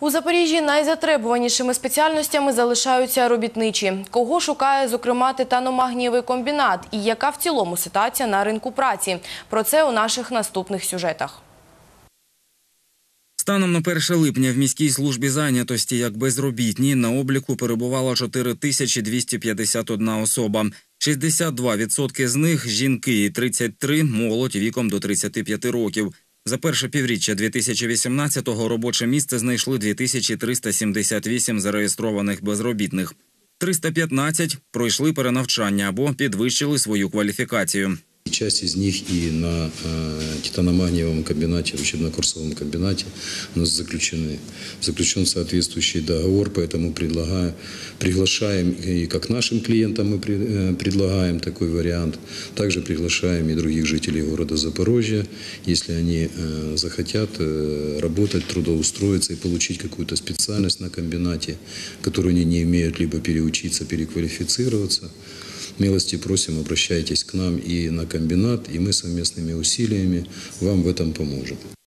У Запоріжжі найзатребуванішими спеціальностями залишаються робітничі. Кого шукає, зокрема, титано-магнієвий комбінат і яка в цілому ситуація на ринку праці? Про це у наших наступних сюжетах. Станом на 1 липня в міській службі зайнятості як безробітні на обліку перебувало 4251 особа. 62% з них – жінки і 33% – молодь віком до 35 років. За перше півріччя 2018-го робоче місце знайшли 2378 зареєстрованих безробітних. 315 пройшли перенавчання або підвищили свою кваліфікацію. Часть из них и на титано-магниевом комбинате, учебно-курсовом комбинате у нас заключен соответствующий договор, поэтому приглашаем и как нашим клиентам мы предлагаем такой вариант, также приглашаем и других жителей города Запорожья, если они захотят работать, трудоустроиться и получить какую-то специальность на комбинате, которую они не имеют, либо переучиться, переквалифицироваться. Милости просим, обращайтесь к нам и на комбинат, и мы совместными усилиями вам в этом поможем.